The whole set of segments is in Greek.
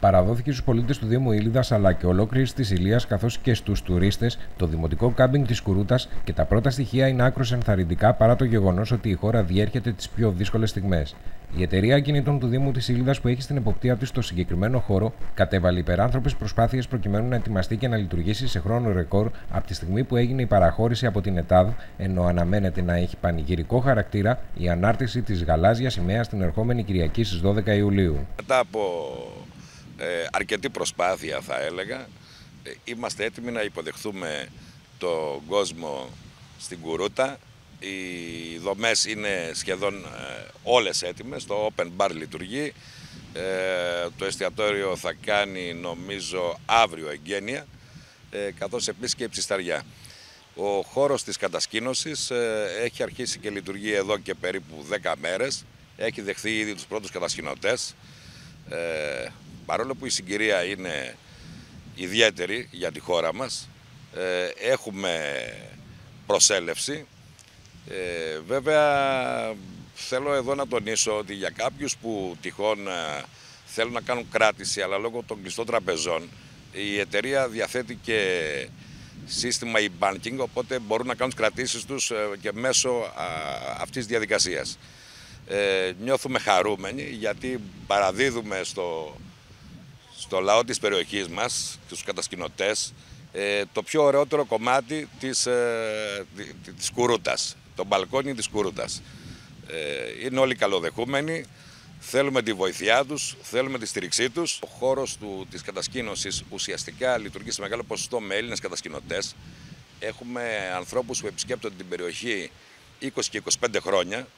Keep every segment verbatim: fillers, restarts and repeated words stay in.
Παραδόθηκε στους πολίτες του Δήμου Ήλιδας αλλά και ολόκληρης της Ηλίας καθώς και στους τουρίστες το δημοτικό κάμπινγκ της Κουρούτας και τα πρώτα στοιχεία είναι άκρως ενθαρρυντικά παρά το γεγονός ότι η χώρα διέρχεται τις πιο δύσκολες στιγμές. Η εταιρεία κινητών του Δήμου της Ήλιδας, που έχει στην εποπτεία της το συγκεκριμένο χώρο, κατέβαλε υπεράνθρωπες προσπάθειες προκειμένου να ετοιμαστεί και να λειτουργήσει σε χρόνο ρεκόρ από τη στιγμή που έγινε η παραχώρηση από την ΕΤΑΔ, ενώ αναμένεται να έχει πανηγυρικό χαρακτήρα η ανάρτηση της γαλάζιας σημαίας την ερχόμενη Κυριακή στις δώδεκα Ιουλίου. Μετά από ε, αρκετή προσπάθεια, θα έλεγα, ε, είμαστε έτοιμοι να υποδεχθούμε τον κόσμο στην Κουρούτα. Οι δομές είναι σχεδόν ε, όλες έτοιμες, το open bar λειτουργεί, ε, το εστιατόριο θα κάνει νομίζω αύριο εγγένεια, ε, καθώς επίσης και η ψισταριά. Ο χώρος της κατασκήνωσης ε, έχει αρχίσει και λειτουργεί εδώ και περίπου δέκα μέρες, έχει δεχθεί ήδη τους πρώτους κατασκηνωτές, ε, παρόλο που η συγκυρία είναι ιδιαίτερη για τη χώρα μας, ε, έχουμε προσέλευση. Ε, βέβαια θέλω εδώ να τονίσω ότι για κάποιους που τυχόν ε, θέλουν να κάνουν κράτηση αλλά λόγω των κλειστών τραπεζών η εταιρεία διαθέτει και σύστημα e-banking, οπότε μπορούν να κάνουν τις κρατήσεις τους ε, και μέσω α, αυτής της διαδικασίας. Ε, νιώθουμε χαρούμενοι γιατί παραδίδουμε στο, στο λαό της περιοχής μας και στους κατασκηνωτές ε, το πιο ωραιότερο κομμάτι της, ε, της Κουρούτας. Το μπαλκόνι της Κουρούτας. Ε, είναι όλοι καλοδεχούμενοι, θέλουμε τη βοήθειά τους, θέλουμε τη στήριξή τους. Ο χώρος του, της κατασκήνωσης ουσιαστικά λειτουργεί σε μεγάλο ποσοστό με Έλληνες κατασκηνωτές. Έχουμε ανθρώπους που επισκέπτονται την περιοχή είκοσι και είκοσι πέντε χρόνια.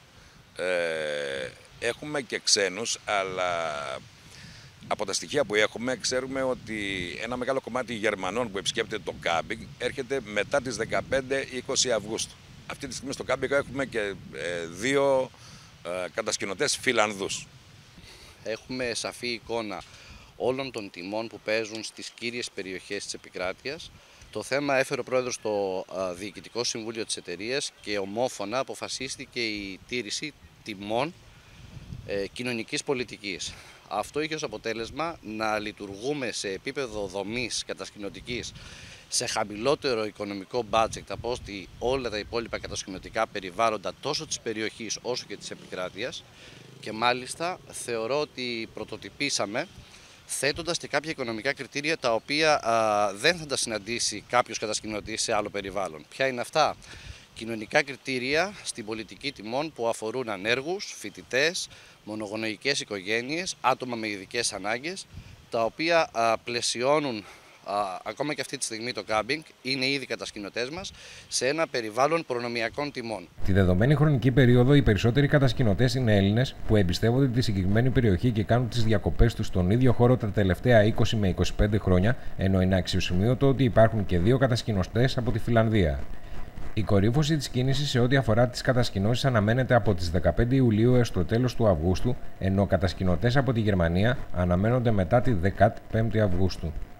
Ε, έχουμε και ξένους, αλλά από τα στοιχεία που έχουμε ξέρουμε ότι ένα μεγάλο κομμάτι Γερμανών που επισκέπτεται το κάμπινγκ έρχεται μετά τις δεκαπέντε είκοσι Αυγούστου. Αυτή τη στιγμή στο κάμπινγκ έχουμε και ε, δύο ε, κατασκηνωτές Φιλανδούς. Έχουμε σαφή εικόνα όλων των τιμών που παίζουν στις κύριες περιοχές της επικράτειας. Το θέμα έφερε ο πρόεδρος στο ε, Διοικητικό Συμβούλιο της εταιρείας και ομόφωνα αποφασίστηκε η τήρηση τιμών ε, κοινωνικής πολιτικής. Αυτό είχε ως αποτέλεσμα να λειτουργούμε σε επίπεδο δομής κατασκηνωτικής σε χαμηλότερο οικονομικό budget από ότι όλα τα υπόλοιπα κατασκηνωτικά περιβάλλοντα τόσο της περιοχής όσο και της επικράτειας, και μάλιστα θεωρώ ότι πρωτοτυπήσαμε θέτοντας και κάποια οικονομικά κριτήρια τα οποία α, δεν θα τα συναντήσει κάποιος κατασκηνωτής σε άλλο περιβάλλον. Ποια είναι αυτά? Κοινωνικά κριτήρια στην πολιτική τιμών που αφορούν ανέργους, φοιτητές, μονογονεϊκές οικογένειες, άτομα με ειδικές ανάγκες, τα οποία α, πλαισιώνουν α, ακόμα και αυτή τη στιγμή το κάμπινγκ, είναι ήδη κατασκηνωτές μας, σε ένα περιβάλλον προνομιακών τιμών. Τη δεδομένη χρονική περίοδο, οι περισσότεροι κατασκηνωτές είναι Έλληνες που εμπιστεύονται τη συγκεκριμένη περιοχή και κάνουν τις διακοπές τους στον ίδιο χώρο τα τελευταία είκοσι με είκοσι πέντε χρόνια, ενώ είναι αξιοσημείωτο ότι υπάρχουν και δύο κατασκηνωτές από τη Φιλανδία. Η κορύφωση της κίνησης σε ό,τι αφορά τις κατασκηνώσεις αναμένεται από τις δεκαπέντε Ιουλίου έως το τέλος του Αυγούστου, ενώ κατασκηνωτές από τη Γερμανία αναμένονται μετά τη δεκαπέντε Αυγούστου.